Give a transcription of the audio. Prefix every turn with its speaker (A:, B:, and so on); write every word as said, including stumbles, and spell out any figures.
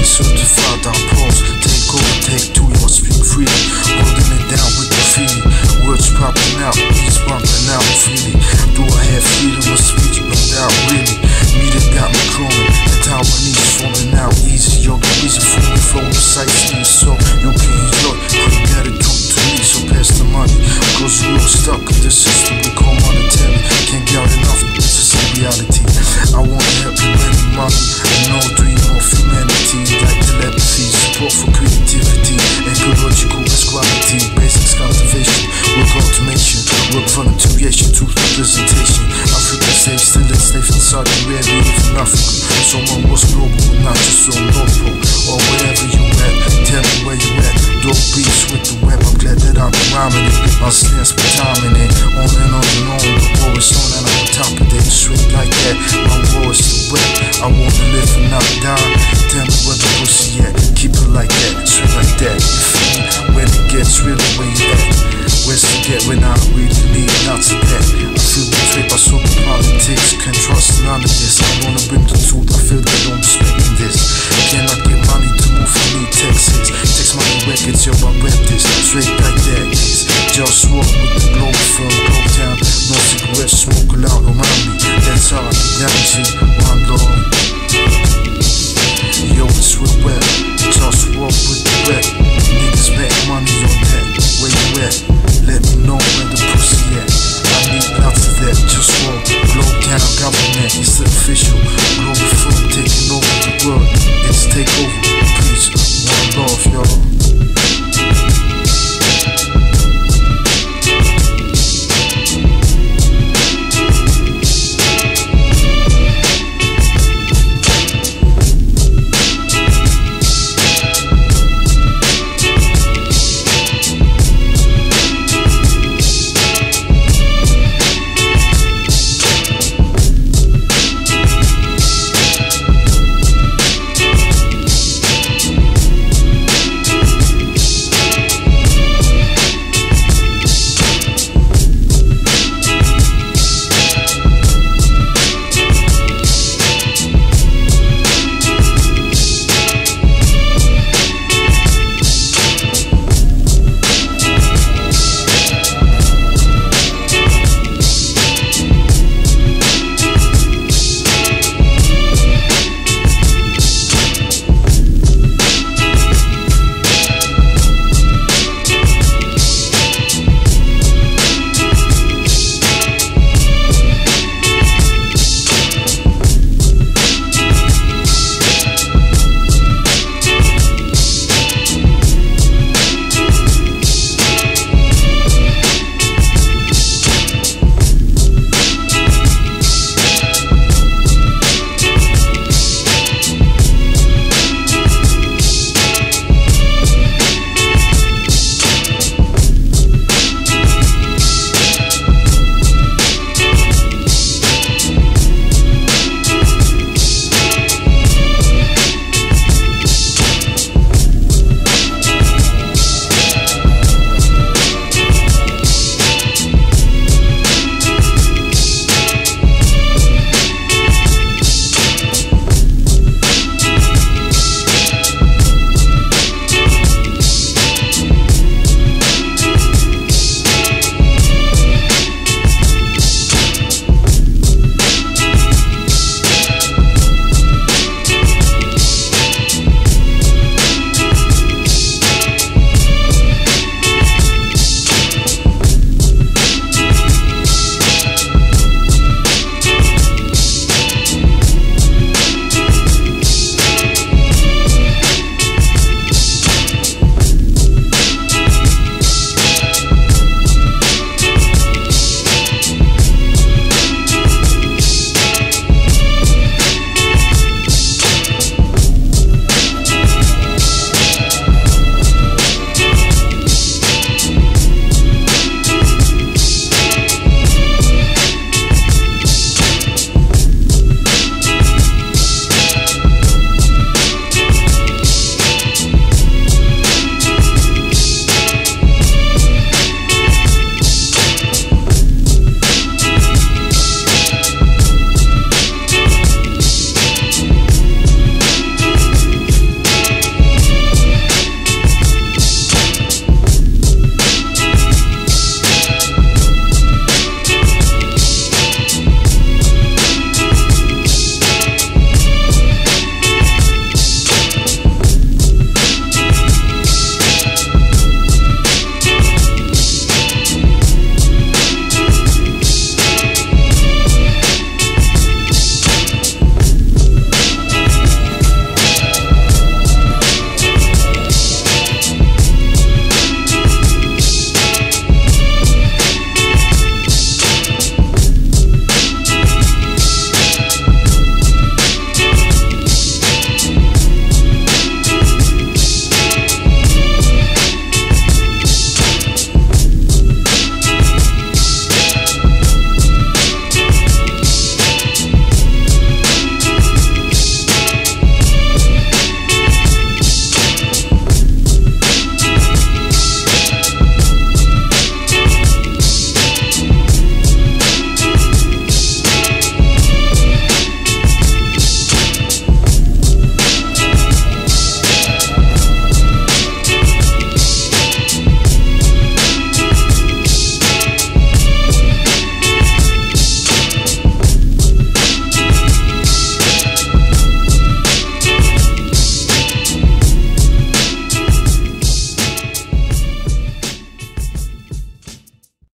A: certified, I pause. Take over, take two, y'all speak freely. Holding it down with the feeling. Words popping out, beats bumping out freely. Do I have freedom of speech? No doubt, really. Media got me cloning. The Taiwanese falling out easy. Yo, get easy for me, flow precisely. So you can enjoy. Put gratitude to me, so pass the money. Cause we're all stuck in the system we call monetary. Can't get enough, this is a reality. I wanna help you any money. I know dream of humanity. Like telepathy, support for creativity. Ecological equality, basics cultivation. Work automation, work volunteeration, truth representation. Africa safe, still enslaved in Saudi Arabia, even Africa. Someone was global, not just on North Pole. Or wherever you at, tell me where you at. Dope beats with the web, I'm glad that I'm rhyming it. My stance be timing it. On and on and on, the war is on and I'm on top of it. Straight like that, my war is the web. I wanna live and not die. Tell me where the pussy at. Keep it like that, straight like that. You feel me? When it gets real, where you at? Where's to get when I really need lots of that? I feel betrayed by so many politics. Can't trust none of this. I wanna bring the truth, I feel they don't respect this. Cannot get money to move for me, Texas. Text money records, yo, I rap this. Straight like that, yes. JustWar with the Globalfirm, Globetown. No cigarettes, smoke loud around me. That's how I manage it, one Lord. Yo, it's real web. JustWar with the rap. Niggas make money on that. Where you at? Let me know where the pussy at. I need lots of that. JustWar, Globetown government. It's the official Globalfirm taking over the world. It's Takeover. Peace, one love, y'all.